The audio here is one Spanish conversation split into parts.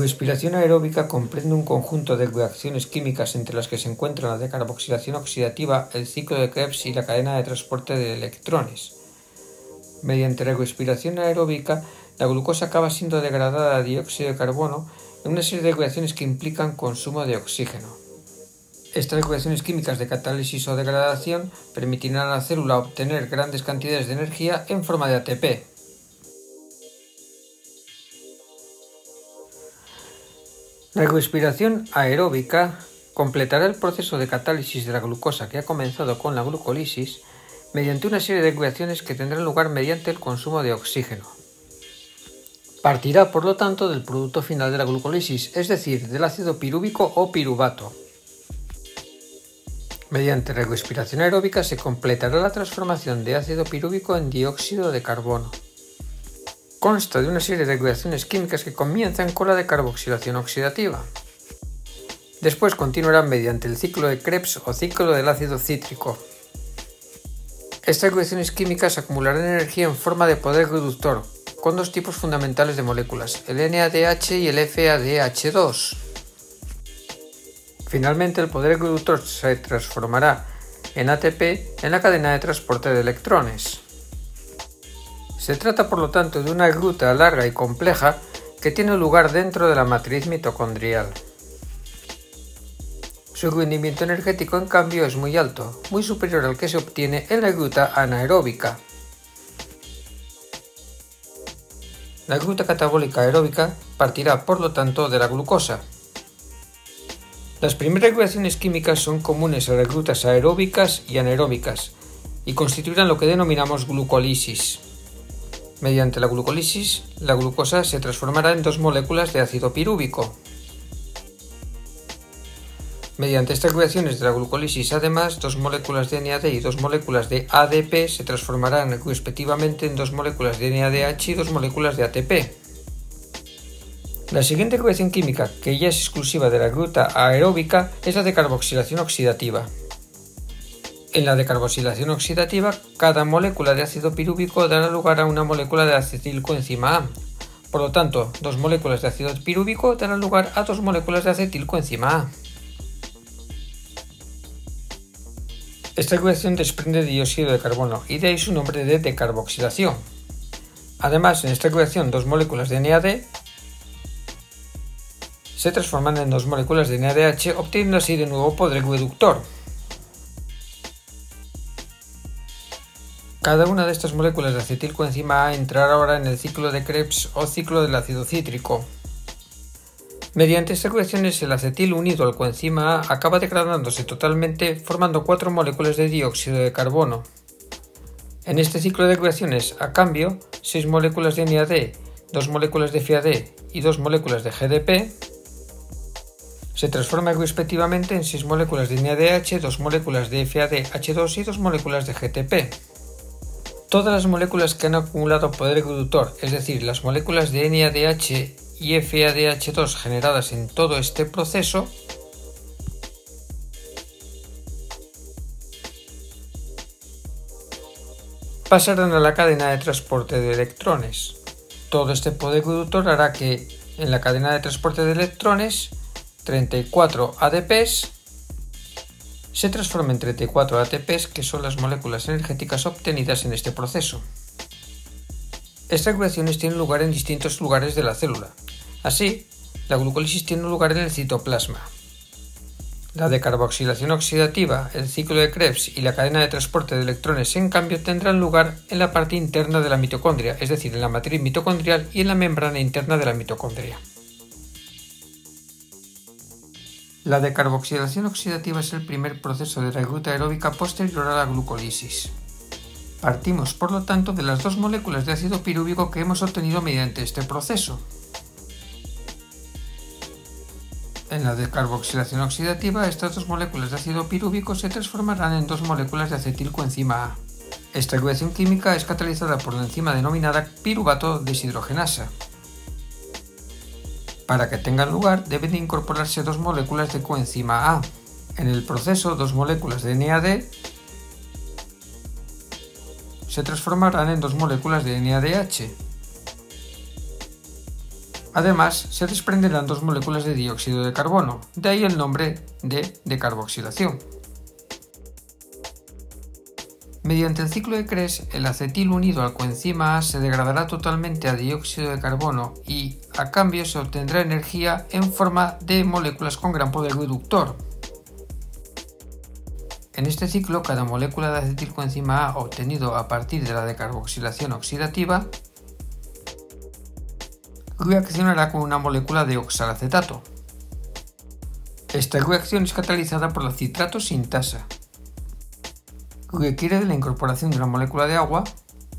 respiración aeróbica comprende un conjunto de reacciones químicas entre las que se encuentran la decarboxilación oxidativa, el ciclo de Krebs y la cadena de transporte de electrones. Mediante la respiración aeróbica, la glucosa acaba siendo degradada a dióxido de carbono en una serie de reacciones que implican consumo de oxígeno. Estas reacciones químicas de catálisis o degradación permitirán a la célula obtener grandes cantidades de energía en forma de ATP. La respiración aeróbica completará el proceso de catálisis de la glucosa que ha comenzado con la glucólisis mediante una serie de reacciones que tendrán lugar mediante el consumo de oxígeno. Partirá, por lo tanto, del producto final de la glucólisis, es decir, del ácido pirúvico o piruvato. Mediante la respiración aeróbica se completará la transformación de ácido pirúvico en dióxido de carbono. Consta de una serie de reacciones químicas que comienzan con la decarboxilación oxidativa. Después continuarán mediante el ciclo de Krebs o ciclo del ácido cítrico. Estas reacciones químicas acumularán energía en forma de poder reductor, con dos tipos fundamentales de moléculas, el NADH y el FADH2. Finalmente, el poder reductor se transformará en ATP en la cadena de transporte de electrones. Se trata, por lo tanto, de una ruta larga y compleja que tiene lugar dentro de la matriz mitocondrial. Su rendimiento energético, en cambio, es muy alto, muy superior al que se obtiene en la ruta anaeróbica. La ruta catabólica aeróbica partirá, por lo tanto, de la glucosa. Las primeras reacciones químicas son comunes a las rutas aeróbicas y anaeróbicas y constituirán lo que denominamos glucólisis. Mediante la glucólisis, la glucosa se transformará en dos moléculas de ácido pirúvico. Mediante estas reacciones de la glucólisis, además, dos moléculas de NAD y dos moléculas de ADP se transformarán respectivamente en dos moléculas de NADH y dos moléculas de ATP. La siguiente reacción química, que ya es exclusiva de la ruta aeróbica, es la decarboxilación oxidativa. En la decarboxilación oxidativa, cada molécula de ácido pirúvico dará lugar a una molécula de acetilcoenzima A. Por lo tanto, dos moléculas de ácido pirúvico darán lugar a dos moléculas de acetilcoenzima A. Esta reacción desprende dióxido de carbono y de ahí su nombre de decarboxilación. Además, en esta reacción, dos moléculas de NAD se transforman en dos moléculas de NADH, obteniendo así de nuevo poder reductor. Cada una de estas moléculas de acetilcoenzima A entrará ahora en el ciclo de Krebs o ciclo del ácido cítrico. Mediante estas reacciones, el acetil unido al coenzima A acaba degradándose totalmente, formando cuatro moléculas de dióxido de carbono. En este ciclo de reacciones, a cambio, 6 moléculas de NAD, 2 moléculas de FAD y 2 moléculas de GDP se transforman respectivamente en 6 moléculas de NADH, 2 moléculas de FADH2 y 2 moléculas de GTP. Todas las moléculas que han acumulado poder reductor, es decir, las moléculas de NADH y FADH2 generadas en todo este proceso, pasarán a la cadena de transporte de electrones. Todo este poder reductor hará que en la cadena de transporte de electrones 34 ADPs se transformen en 34 ATPs, que son las moléculas energéticas obtenidas en este proceso. Estas reacciones tienen lugar en distintos lugares de la célula. Así, la glucólisis tiene lugar en el citoplasma. La decarboxilación oxidativa, el ciclo de Krebs y la cadena de transporte de electrones, en cambio, tendrán lugar en la parte interna de la mitocondria, es decir, en la matriz mitocondrial y en la membrana interna de la mitocondria. La decarboxilación oxidativa es el primer proceso de la ruta aeróbica posterior a la glucólisis. Partimos, por lo tanto, de las dos moléculas de ácido pirúvico que hemos obtenido mediante este proceso. En la decarboxilación oxidativa, estas dos moléculas de ácido pirúvico se transformarán en dos moléculas de acetilcoenzima A. Esta reacción química es catalizada por la enzima denominada piruvato deshidrogenasa. Para que tengan lugar, deben de incorporarse dos moléculas de coenzima A. En el proceso, dos moléculas de NAD se transformarán en dos moléculas de NADH. Además, se desprenderán dos moléculas de dióxido de carbono, de ahí el nombre de decarboxilación. Mediante el ciclo de Krebs, el acetil unido al coenzima A se degradará totalmente a dióxido de carbono y, a cambio, se obtendrá energía en forma de moléculas con gran poder reductor. En este ciclo, cada molécula de acetilcoenzima A obtenido a partir de la decarboxilación oxidativa reaccionará con una molécula de oxalacetato. Esta reacción es catalizada por la citrato sintasa. Requiere de la incorporación de una molécula de agua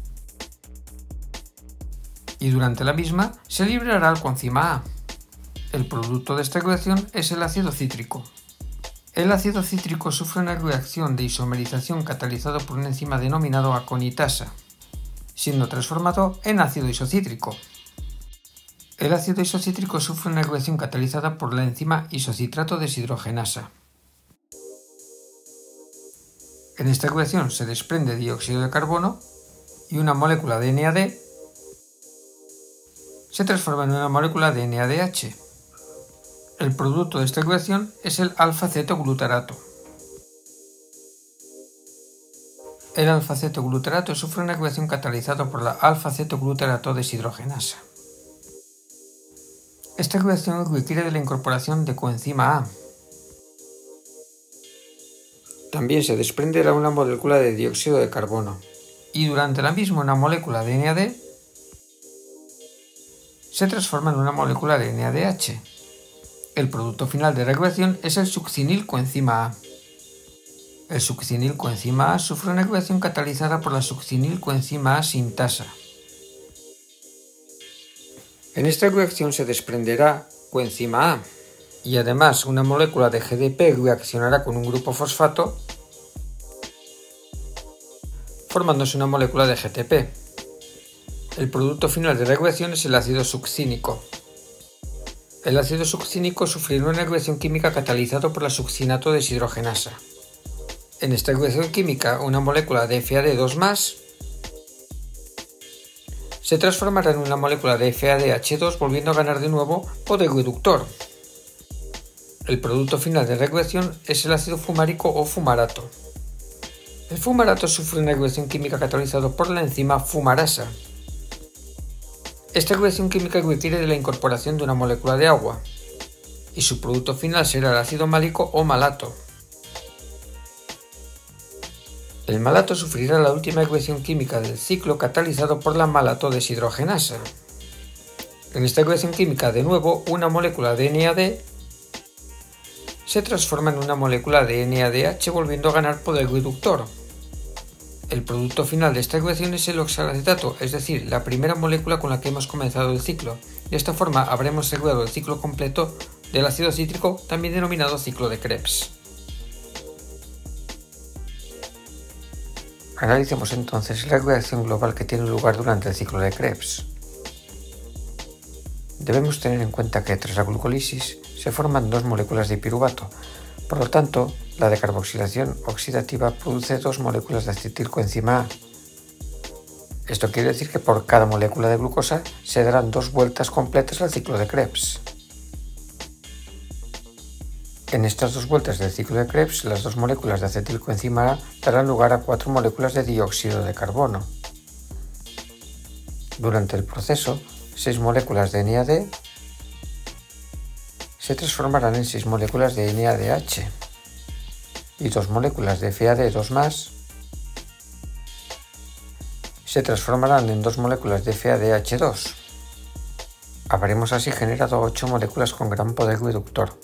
y durante la misma se liberará el coenzima A. El producto de esta reacción es el ácido cítrico. El ácido cítrico sufre una reacción de isomerización catalizada por una enzima denominado aconitasa, siendo transformado en ácido isocítrico. El ácido isocítrico sufre una reacción catalizada por la enzima isocitrato deshidrogenasa. En esta reacción se desprende dióxido de carbono y una molécula de NAD se transforma en una molécula de NADH. El producto de esta reacción es el alfa-cetoglutarato. El alfa-cetoglutarato sufre una reacción catalizada por la alfa-cetoglutarato deshidrogenasa. Esta reacción requiere de la incorporación de coenzima A. También se desprenderá una molécula de dióxido de carbono y durante la misma una molécula de NAD se transforma en una molécula de NADH. El producto final de la reacción es el succinilcoenzima A. El succinilcoenzima A sufre una reacción catalizada por la succinilcoenzima A sintasa. En esta reacción se desprenderá coenzima A y además una molécula de GDP reaccionará con un grupo fosfato formándose una molécula de GTP. El producto final de la reacción es el ácido succínico. El ácido succínico sufrirá una reacción química catalizada por la succinato deshidrogenasa. En esta reacción química, una molécula de FAD2+, se transformará en una molécula de FADH2 volviendo a ganar de nuevo poder reductor. El producto final de la reacción es el ácido fumárico o fumarato. El fumarato sufre una reacción química catalizada por la enzima fumarasa. Esta reacción química requiere de la incorporación de una molécula de agua y su producto final será el ácido málico o malato. El malato sufrirá la última reacción química del ciclo catalizado por la malato deshidrogenasa. En esta reacción química, de nuevo, una molécula de NAD se transforma en una molécula de NADH volviendo a ganar poder reductor. El producto final de esta reacción es el oxalacetato, es decir, la primera molécula con la que hemos comenzado el ciclo. De esta forma habremos cerrado el ciclo completo del ácido cítrico, también denominado ciclo de Krebs. Analicemos entonces la reacción global que tiene lugar durante el ciclo de Krebs. Debemos tener en cuenta que tras la glucólisis se forman dos moléculas de piruvato, por lo tanto, la decarboxilación oxidativa produce dos moléculas de acetilcoenzima A. Esto quiere decir que por cada molécula de glucosa se darán dos vueltas completas al ciclo de Krebs. En estas dos vueltas del ciclo de Krebs, las dos moléculas de acetilcoenzima A darán lugar a 4 moléculas de dióxido de carbono. Durante el proceso, 6 moléculas de NAD se transformarán en 6 moléculas de NADH y 2 moléculas de FAD2+ se transformarán en 2 moléculas de FADH2. Habremos así generado 8 moléculas con gran poder reductor.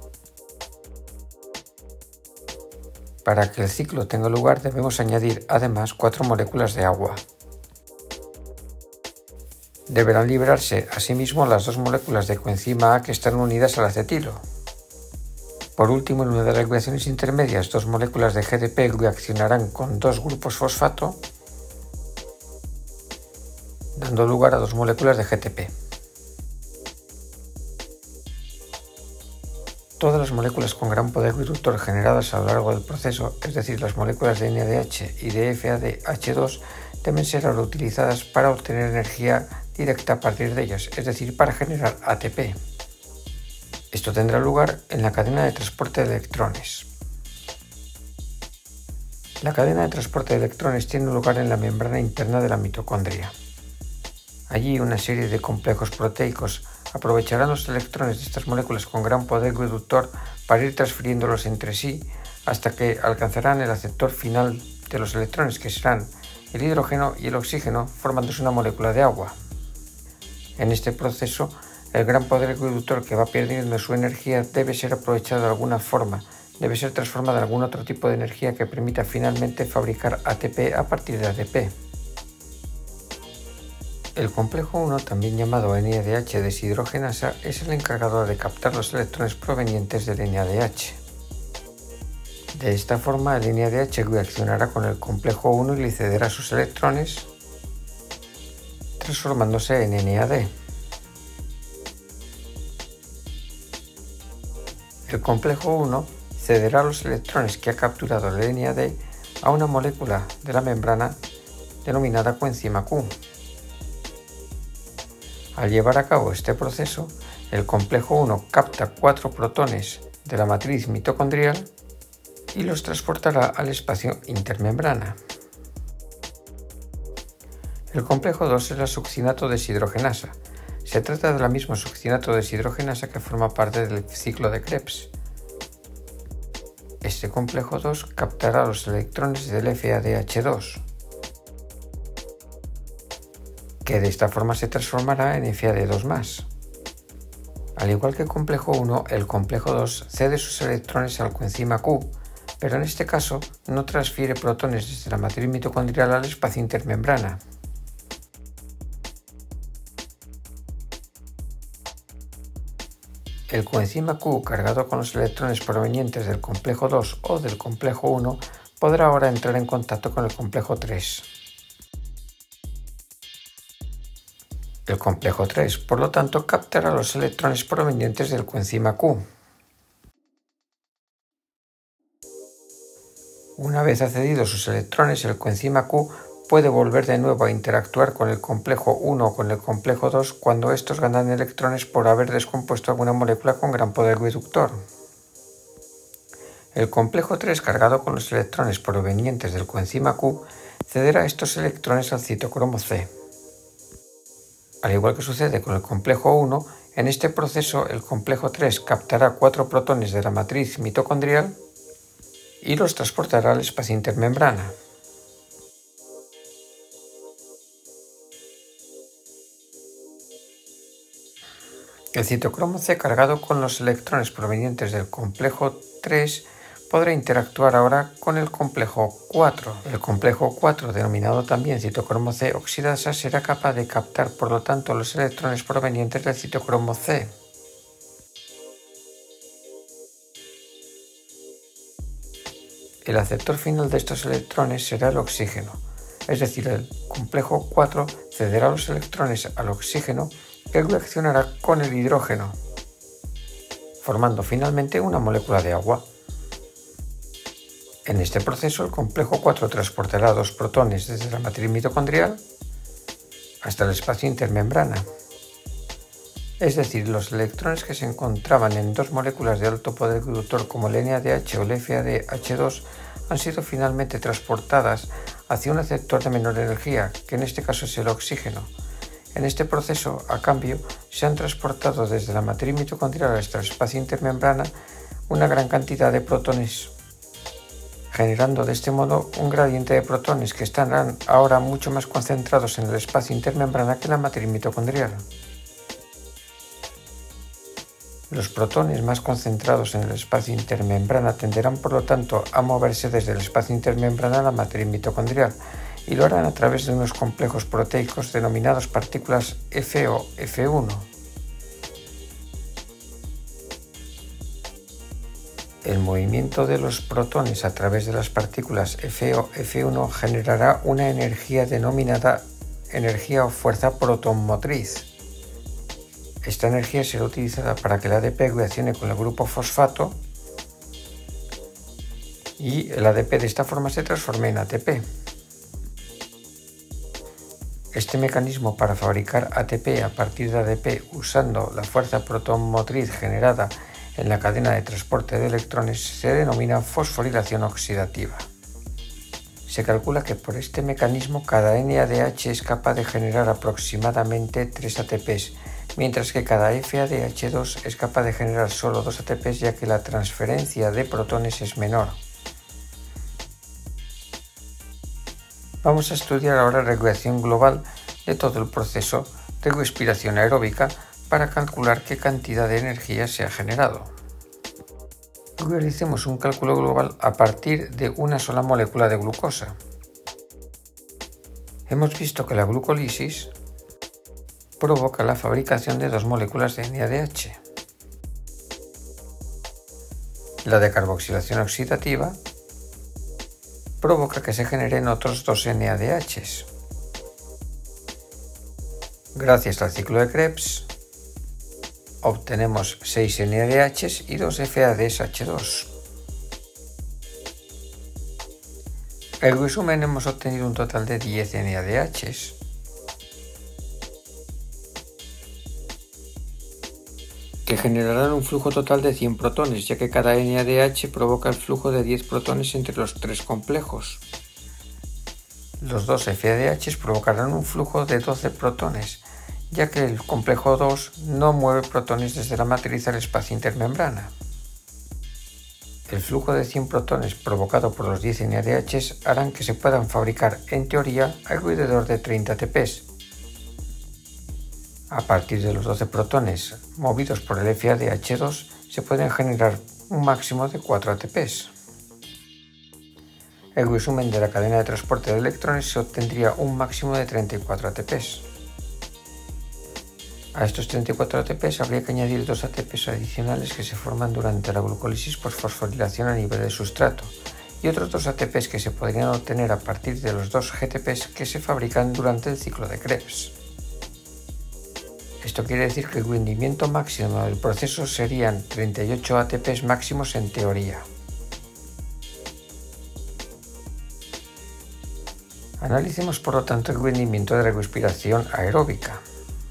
Para que el ciclo tenga lugar debemos añadir además 4 moléculas de agua. Deberán liberarse asimismo las 2 moléculas de coenzima A que están unidas al acetilo. Por último, en una de las reacciones intermedias, 2 moléculas de GDP reaccionarán con 2 grupos fosfato, dando lugar a 2 moléculas de GTP. Todas las moléculas con gran poder reductor generadas a lo largo del proceso, es decir, las moléculas de NADH y de FADH2, deben ser ahora utilizadas para obtener energía directa a partir de ellas, es decir, para generar ATP. Esto tendrá lugar en la cadena de transporte de electrones. La cadena de transporte de electrones tiene lugar en la membrana interna de la mitocondria. Allí una serie de complejos proteicos aprovecharán los electrones de estas moléculas con gran poder reductor para ir transfiriéndolos entre sí hasta que alcanzarán el aceptor final de los electrones, que serán el hidrógeno y el oxígeno, formándose una molécula de agua. En este proceso, el gran poder reductor que va perdiendo su energía debe ser aprovechado de alguna forma, debe ser transformado en algún otro tipo de energía que permita finalmente fabricar ATP a partir de ADP. El complejo 1, también llamado NADH deshidrogenasa, es el encargado de captar los electrones provenientes del NADH. De esta forma, el NADH reaccionará con el complejo 1 y le cederá sus electrones, transformándose en NAD. El complejo 1 cederá los electrones que ha capturado el NAD a una molécula de la membrana denominada coenzima Q. Al llevar a cabo este proceso, el complejo 1 capta 4 protones de la matriz mitocondrial y los transportará al espacio intermembrana. El complejo 2 es la succinato deshidrogenasa. Se trata de la misma succinato deshidrogenasa que forma parte del ciclo de Krebs. Este complejo 2 captará los electrones del FADH2, que de esta forma se transformará en FAD2+. Al igual que el complejo 1, el complejo 2 cede sus electrones al coenzima Q, pero en este caso no transfiere protones desde la matriz mitocondrial al espacio intermembrana. El coenzima Q, cargado con los electrones provenientes del complejo 2 o del complejo 1, podrá ahora entrar en contacto con el complejo 3. El complejo 3, por lo tanto, captará los electrones provenientes del coenzima Q. Una vez accedidos sus electrones, el coenzima Q puede volver de nuevo a interactuar con el complejo 1 o con el complejo 2 cuando estos ganan electrones por haber descompuesto alguna molécula con gran poder reductor. El complejo 3, cargado con los electrones provenientes del coenzima Q, cederá estos electrones al citocromo C. Al igual que sucede con el complejo 1, en este proceso el complejo 3 captará 4 protones de la matriz mitocondrial y los transportará al espacio intermembrana. El citocromo C, cargado con los electrones provenientes del complejo 3, podrá interactuar ahora con el complejo 4. El complejo 4, denominado también citocromo C oxidasa, será capaz de captar por lo tanto los electrones provenientes del citocromo C. El aceptor final de estos electrones será el oxígeno, es decir, el complejo 4 cederá los electrones al oxígeno, que reaccionará con el hidrógeno, formando finalmente una molécula de agua. En este proceso, el complejo 4 transportará 2 protones desde la matriz mitocondrial hasta el espacio intermembrana. Es decir, los electrones que se encontraban en 2 moléculas de alto poder reductor como el NADH o el FADH2 han sido finalmente transportadas hacia un aceptor de menor energía, que en este caso es el oxígeno. En este proceso, a cambio, se han transportado desde la matriz mitocondrial hasta el espacio intermembrana una gran cantidad de protones, generando de este modo un gradiente de protones que estarán ahora mucho más concentrados en el espacio intermembrana que en la matriz mitocondrial. Los protones más concentrados en el espacio intermembrana tenderán por lo tanto a moverse desde el espacio intermembrana a la matriz mitocondrial y lo harán a través de unos complejos proteicos denominados partículas F o F1. El movimiento de los protones a través de las partículas F o F1 generará una energía denominada energía o fuerza protonmotriz. Esta energía será utilizada para que el ADP reaccione con el grupo fosfato y el ADP de esta forma se transforme en ATP. Este mecanismo para fabricar ATP a partir de ADP usando la fuerza protomotriz generada en la cadena de transporte de electrones se denomina fosforilación oxidativa. Se calcula que por este mecanismo cada NADH es capaz de generar aproximadamente 3 ATPs, mientras que cada FADH2 es capaz de generar solo 2 ATPs ya que la transferencia de protones es menor. Vamos a estudiar ahora la regulación global de todo el proceso de respiración aeróbica para calcular qué cantidad de energía se ha generado. Realicemos un cálculo global a partir de una sola molécula de glucosa. Hemos visto que la glucólisis provoca la fabricación de 2 moléculas de NADH. La decarboxilación oxidativa provoca que se generen otros 2 NADHs. Gracias al ciclo de Krebs, obtenemos 6 NADHs y 2 FADH2. En resumen, hemos obtenido un total de 10 NADHs. Que generarán un flujo total de 100 protones, ya que cada NADH provoca el flujo de 10 protones entre los 3 complejos. Los 2 FADHs provocarán un flujo de 12 protones, ya que el complejo 2 no mueve protones desde la matriz al espacio intermembrana. El flujo de 100 protones provocado por los 10 NADHs harán que se puedan fabricar, en teoría, alrededor de 30 ATPs. A partir de los 12 protones movidos por el FADH2 se pueden generar un máximo de 4 ATPs. El resumen de la cadena de transporte de electrones se obtendría un máximo de 34 ATPs. A estos 34 ATPs habría que añadir 2 ATPs adicionales que se forman durante la glucólisis por fosforilación a nivel de sustrato y otros 2 ATPs que se podrían obtener a partir de los 2 GTPs que se fabrican durante el ciclo de Krebs. Esto quiere decir que el rendimiento máximo del proceso serían 38 ATPs máximos en teoría. Analicemos por lo tanto el rendimiento de la respiración aeróbica.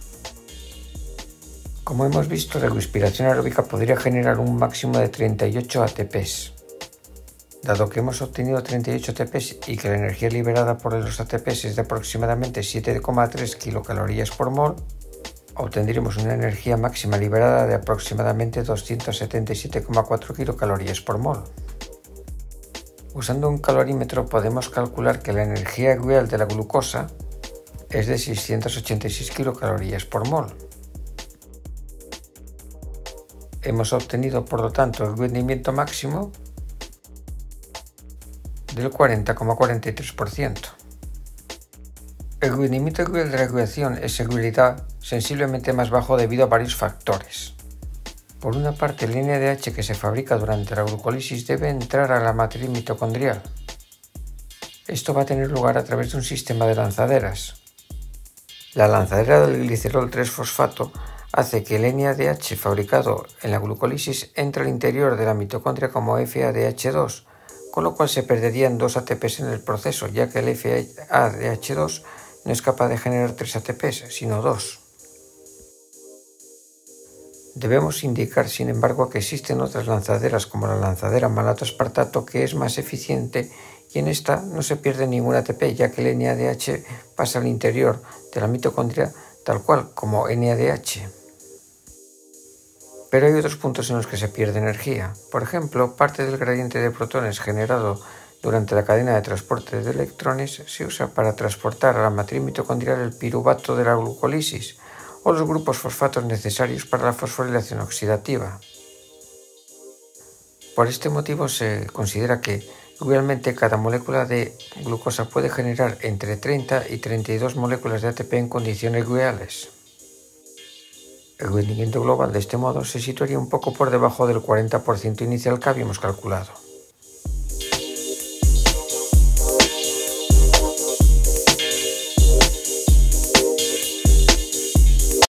Como hemos visto, la respiración aeróbica podría generar un máximo de 38 ATPs. Dado que hemos obtenido 38 ATPs y que la energía liberada por los ATPs es de aproximadamente 7,3 kilocalorías por mol, obtendremos una energía máxima liberada de aproximadamente 277,4 kilocalorías por mol. Usando un calorímetro podemos calcular que la energía real de la glucosa es de 686 kilocalorías por mol. Hemos obtenido, por lo tanto, el rendimiento máximo del 40,43%. El rendimiento real de la reacción es en realidad sensiblemente más bajo debido a varios factores. Por una parte, el NADH que se fabrica durante la glucólisis debe entrar a la matriz mitocondrial. Esto va a tener lugar a través de un sistema de lanzaderas. La lanzadera del glicerol 3-fosfato hace que el NADH fabricado en la glucólisis entre al interior de la mitocondria como FADH2, con lo cual se perderían 2 ATPs en el proceso, ya que el FADH2 no es capaz de generar 3 ATPs, sino 2. Debemos indicar, sin embargo, que existen otras lanzaderas como la lanzadera malato-aspartato que es más eficiente y en esta no se pierde ningún ATP, ya que el NADH pasa al interior de la mitocondria tal cual como NADH. Pero hay otros puntos en los que se pierde energía. Por ejemplo, parte del gradiente de protones generado durante la cadena de transporte de electrones se usa para transportar a la matriz mitocondrial el piruvato de la glucólisis o los grupos fosfatos necesarios para la fosforilación oxidativa. Por este motivo se considera que realmente cada molécula de glucosa puede generar entre 30 y 32 moléculas de ATP en condiciones reales. El rendimiento global de este modo se situaría un poco por debajo del 40% inicial que habíamos calculado.